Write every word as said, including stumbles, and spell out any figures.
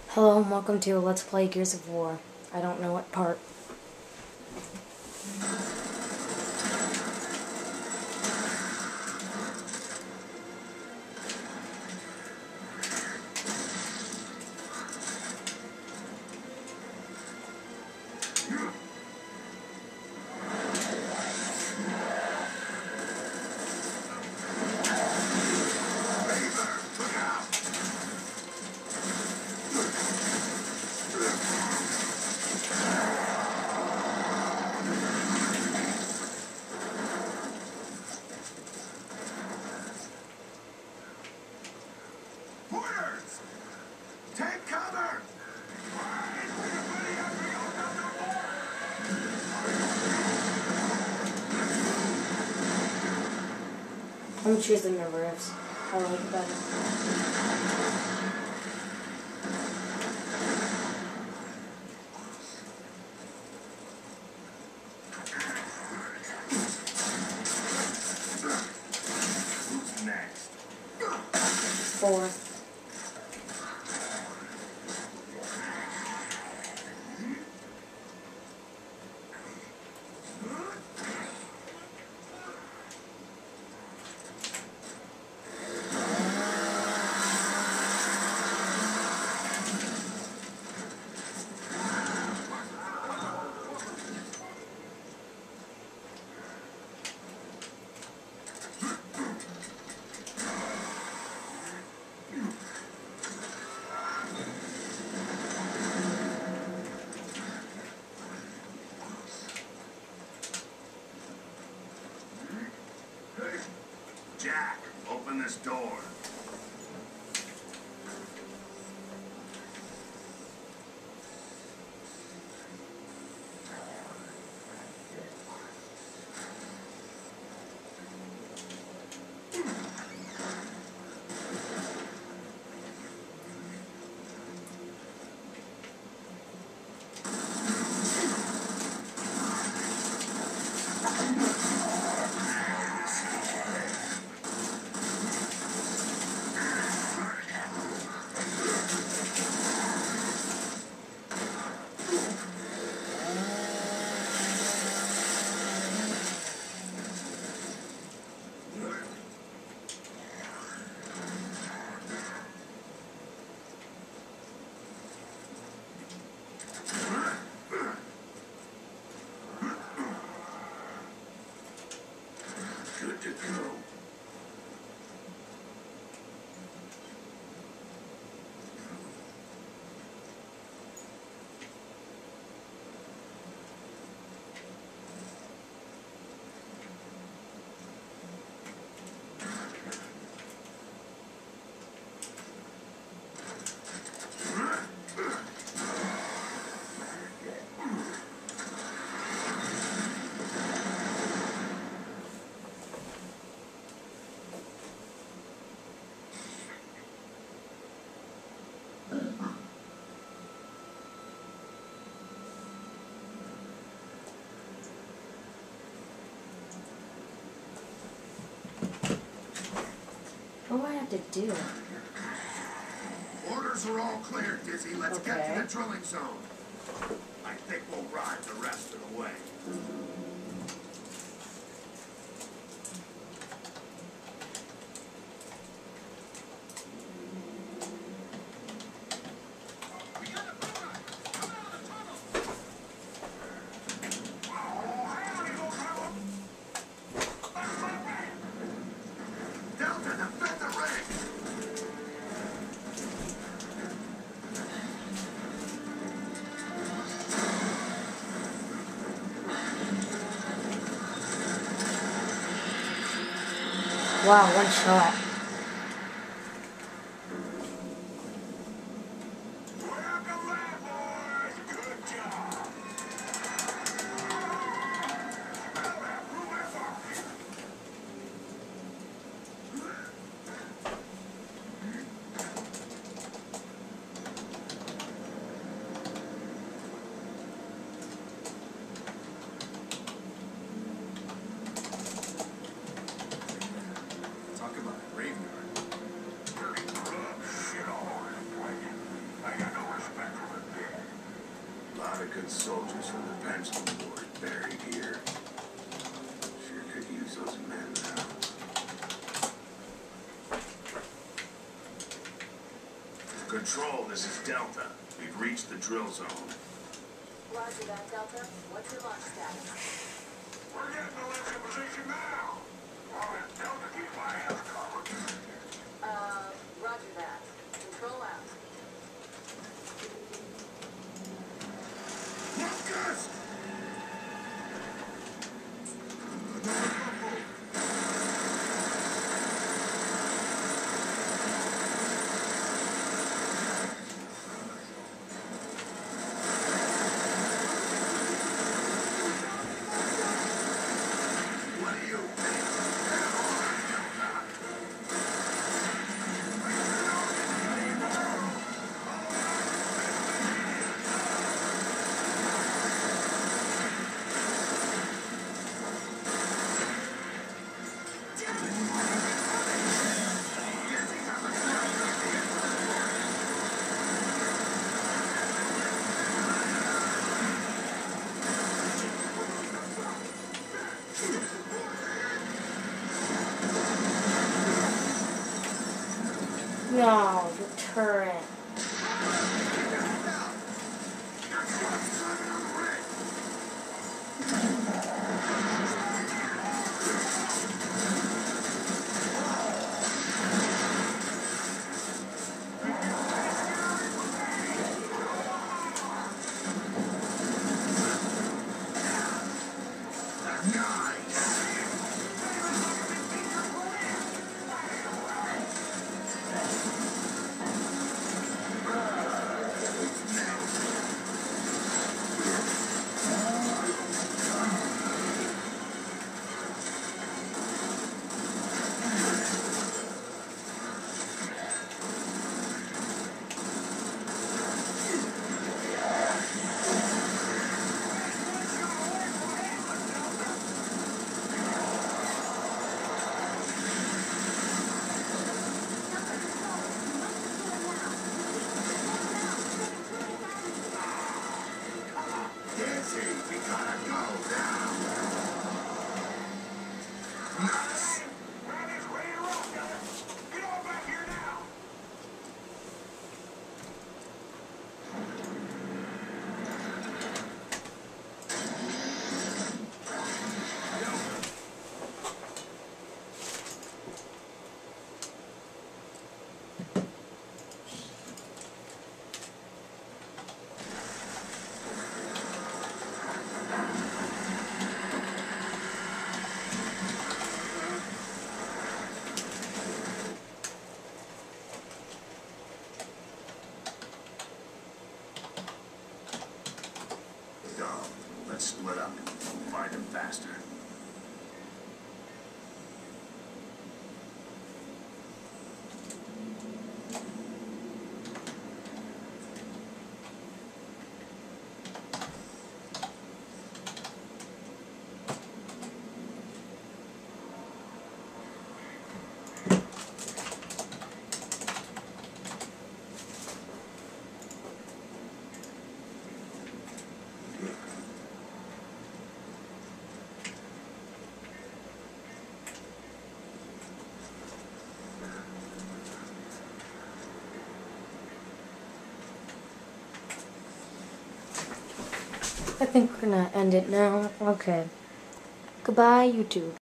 Hello and welcome to Let's Play Gears of War. I don't know what part. Orders! Take cover! I'm choosing the riffs. I like it better. Who's next? Four. Jack, open this door. Good to go. What do I have to do? Orders are all clear, Dizzy. Let's get Okay. to the drilling zone. I think we'll ride the rest of the way. Delta, defend the ring! Wow, one shot. Welcome back, boys! Good job! Talk about a American soldiers from the Pendulum Wars buried here. Sure could use those men now. Control, this is Delta. We've reached the drill zone. Roger that, Delta. What's your launch status? We're getting to launch position now. All right, Delta, keep my ass covered. Uh, roger that. Control out. Lucas! No, the turret. Let's split up. Find him faster. I think we're gonna end it now. Okay. Goodbye, YouTube.